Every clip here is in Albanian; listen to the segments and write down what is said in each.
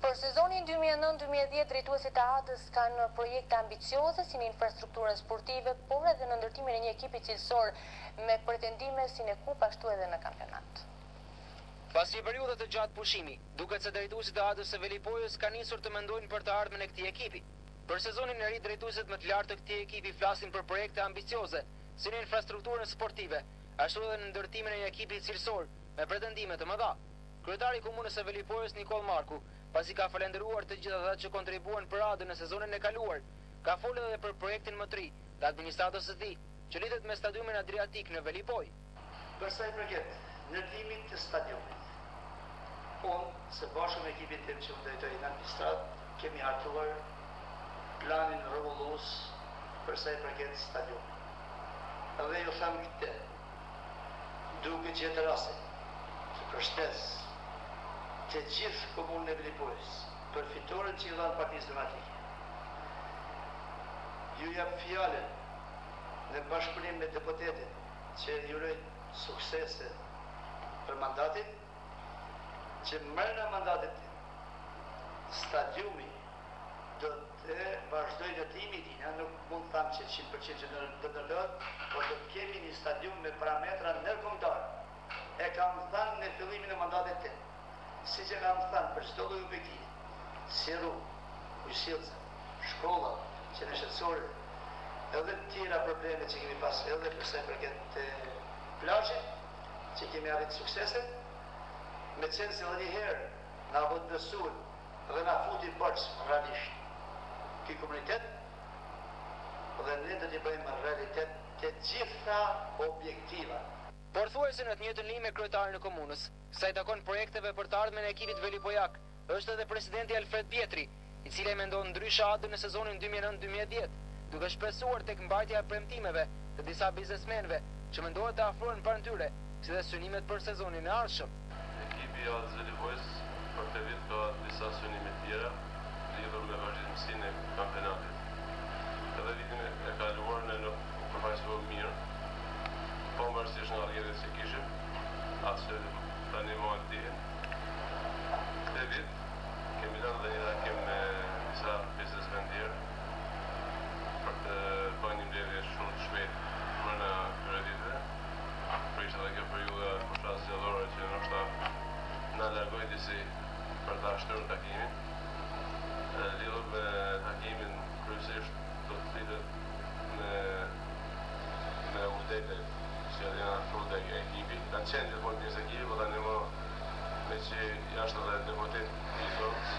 Për sezonin 2009-2010, drejtuesit e AD-s kanë projekte ambicioze si në infrastrukturën sportive, por edhe në ndërtimin e një ekipi cilësor me pretendime si në kupë ashtu edhe në kampionat. Pas një periudhe të gjatë pushimi, duket se drejtuesit e AD-s së Velipojës kanë nisur të mendojnë për të ardhmen e këtij ekipi. Për sezonin e ri, drejtuesit më të lartë të këtij ekipi flasin për projekte ambicioze si në infrastrukturën sportive, ashtu edhe në ndërtimin e një ekipi cilësor me pretendime të mëdha. Kryetari i komunës së Velipojës Nikol Marku, pasi ka falendëruar të gjithë ata që kontribuan për AD-n në sezonin e kaluar, ka folur edhe për projektin më të ri të administratës së tij, që lidhet me stadiumin Adriatik në Velipoj. Për sa i përket ndërtimit të stadiumit, unë së bashku me ekipin tim që më drejtoj në administrat, kemi hartuar planin rregullues për sa i përket stadiumit. Edhe ju them këtë, duke gjetë raste të përshtes të gjithë komunën e Velipojës për fitoren që i dhanë Partisë Demokratike. Ju jap fjalën në bashkëpunim me deputetin që ju uroj suksese për mandatin, që mërna mandatit stadiumi do të vazhdoj ndërtimi i tij. Nuk mund të them që 100% që do të lëhet, por do të kemi një stadium me parametra ndërkombëtar. E kam thënë në fillimin e mandatit tim. Si që kam thënë për çdo lloj objekti, si rrugë, ujësillce, shkolla, qenështërore, edhe të tjera probleme që kemi pas, edhe përsa i përket plazhit, që kemi arritë suksese, me qenë se edhe një herë na vëtë besuar dhe na futi bërës realisht këj komunitet, dhe ne do t'i bëjmë realitet të gjitha objektiva. Por thuajse në të njëjtën linjë me kryetarin e komunës, sa i takon projekteve për të ardhmen e ekipit Velipojak, është edhe presidenti Alfred Pietri, i cili mendon ndryshe AD-n në sezonin 2009-2010, duke shpresuar tek mbajtja e premtimeve të disa biznesmenëve që mendohet të afrohen pranë tyre, si dhe synimet për sezonin e ardhshëm. Ekipi i AD-s Velipojës për këtë vit ka disa synime të tjera lidhur me vazhdimsinë e kampionatit. Edhe vitin e kaluar ne nuk përfaqësohemi mirë. Po mërësisht në argjerit që kishim, atë që tani mojnë dihen. Këtë vit, kemi lënë dhe një takim me disa biznesmen tjerë për të bëjnë një mbledhje shumë të shpejt mërna këtyre viteve. Për ishte dhe kjo periudha fushatës zgjedhore që ndoshta na largoi disi për ta shtruar takimin. Lidhur me takimin, kryesisht do të flitet me udhëtej që janë afruar tek ekipi, kanë qenë gjithmonë pjesë e ekipit, por tani më me që jashtë edhe deputet i zonës,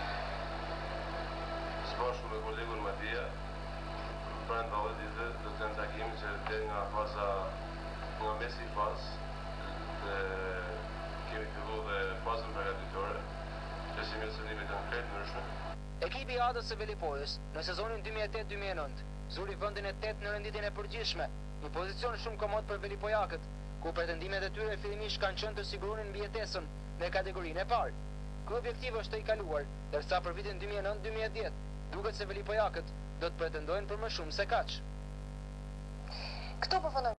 së bashku me kolegun Matia, brenda 10 ditëve do të kenë takimin që deri nga mesi i fazë dhe kemi filluar dhe fazën përgatitore, që si me synime konkret ndryshme. Ekipi i AD-s së Velipojës në sezonin 2008-2009 zuri vendin e 8 në renditjen e përgjithshme, një pozicion shumë komod për Velipojakët, ku pretendimet e tyre fillimisht kanë qenë të siguronin mbijetesën në kategorinë e parë. Ky objektiv është i kaluar, ndërsa për vitin 2009-2010 duket se Velipojakët do të pretendojnë për më shumë se kaq. Këto përfundon